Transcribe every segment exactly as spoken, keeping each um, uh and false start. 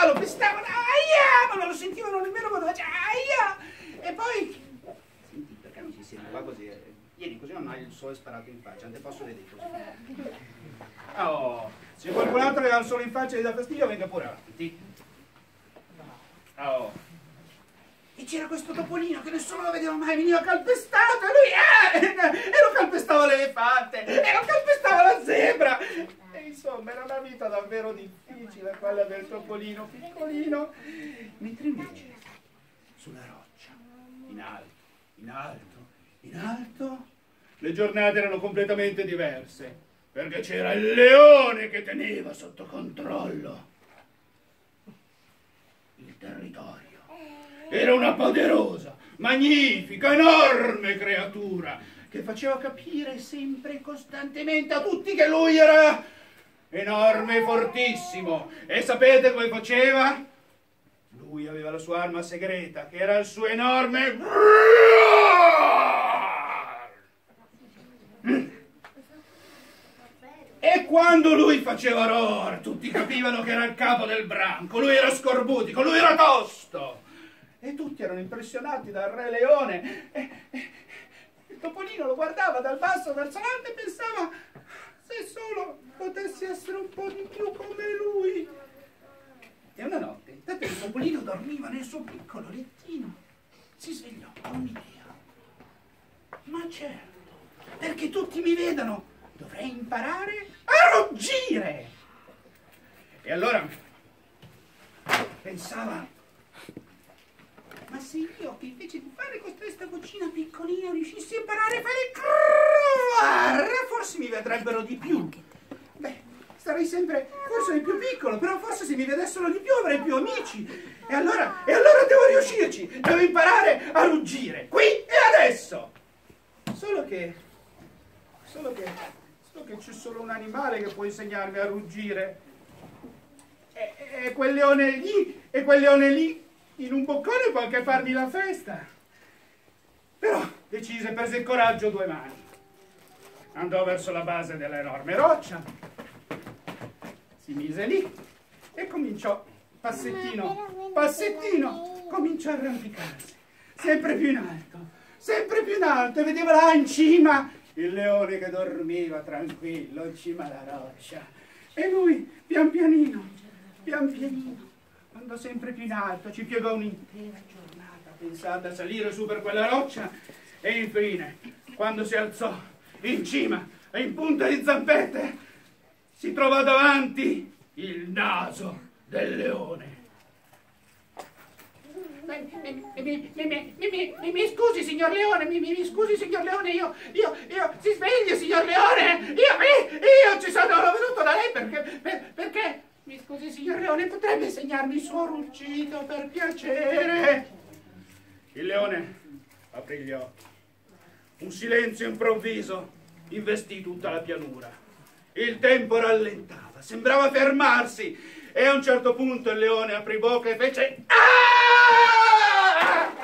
lo pestavano, aia, ma non lo sentivano nemmeno quando faceva aia. E poi, senti, perché non si sente qua così? Vieni così non hai il sole sparato in faccia, non te posso vedere così. Oh, se qualcun altro che ha il sole in faccia e gli dà fastidio, venga pure avanti. Oh. E c'era questo topolino che nessuno lo vedeva mai, veniva calpestato e lui eh, e lo calpestava l'elefante e lo calpestava la zebra. E insomma era una vita davvero difficile quella del topolino piccolino. Mentre invece sulla roccia, in alto, in alto, in alto, le giornate erano completamente diverse, perché c'era il leone che teneva sotto controllo il territorio. Era una poderosa, magnifica, enorme creatura che faceva capire sempre e costantemente a tutti che lui era enorme e fortissimo. E sapete come faceva? Lui aveva la sua arma segreta, che era il suo enorme... E quando lui faceva roar, tutti capivano che era il capo del branco. Lui era scorbutico, lui era tosto. E tutti erano impressionati dal Re Leone. E, e, il topolino lo guardava dal basso verso l'alto e pensava: se solo potessi essere un po' di più come lui. E una notte, dato che il topolino dormiva nel suo piccolo lettino, si svegliò con un'idea. Ma certo, perché tutti mi vedono, dovrei imparare a ruggire. E allora pensava: ma se io, che invece di fare questa vocina piccolina, riuscissi a imparare a fare crrrr, forse mi vedrebbero di più. Beh, sarei sempre forse il più piccolo, però forse se mi vedessero di più avrei più amici. E allora, e allora devo riuscirci, devo imparare a ruggire, qui e adesso. Solo che, solo che, solo che c'è solo un animale che può insegnarmi a ruggire. E, e quel leone lì, e quel leone lì, in un boccone può anche farmi la festa. Però decise, prese il coraggio a due mani. Andò verso la base dell'enorme roccia, si mise lì e cominciò, passettino, passettino, cominciò a arrampicarsi. Sempre più in alto, sempre più in alto, e vedeva là in cima il leone che dormiva tranquillo in cima alla roccia. E lui, pian pianino, pian pianino, andò sempre più in alto, ci piegò un'intera giornata pensando a salire su per quella roccia, e infine, quando si alzò in cima e in punta di zampette, si trovò davanti il naso del leone. Mi, mi, mi, mi, mi scusi, signor Leone, mi, mi scusi, signor Leone, io, io, io, si svegli, signor Leone, io, io ci sono venuto da lei perché, per, perché... Mi scusi, signor Leone, potrebbe insegnarmi il suo ruggito, per piacere? Il leone aprì gli occhi. Un silenzio improvviso investì tutta la pianura. Il tempo rallentava, sembrava fermarsi, e a un certo punto il leone aprì bocca e fece ah!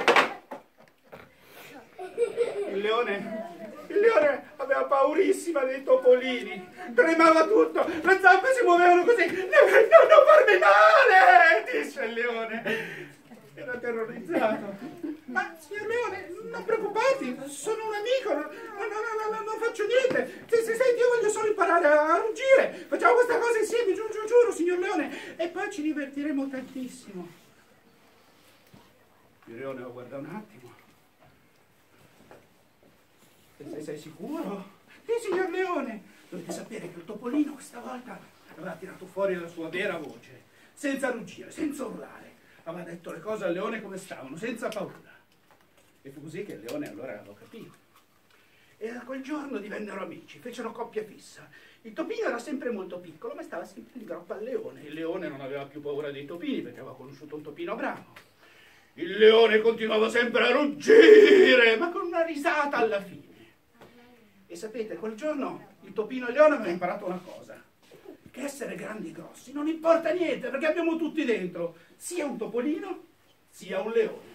Il leone... Il leone aveva paurissima dei topolini, tremava tutto, le zampe si muovevano così. Non, non farmi male, disse il leone. Era terrorizzato. Ma, signor leone, non preoccupati, sono un amico, non, non, non, non faccio niente. Se, se senti, io voglio solo imparare a, a ruggire. Facciamo questa cosa insieme, giù, giù, giuro, signor leone, e poi ci divertiremo tantissimo. Il leone lo guarda un attimo. Sei, sei sicuro? Sì, signor leone. Dovete sapere che il topolino questa volta aveva tirato fuori la sua vera voce, senza ruggire, senza urlare. Aveva detto le cose al leone come stavano, senza paura. E fu così che il leone allora lo capì. E da quel giorno divennero amici, fecero coppia fissa. Il topino era sempre molto piccolo, ma stava sempre in groppa al leone. Il leone non aveva più paura dei topini perché aveva conosciuto un topino bravo. Il leone continuava sempre a ruggire, ma con una risata alla fine. E sapete, quel giorno il topino e il leone avevano imparato una cosa: che essere grandi e grossi non importa niente, perché abbiamo tutti dentro sia un topolino sia un leone.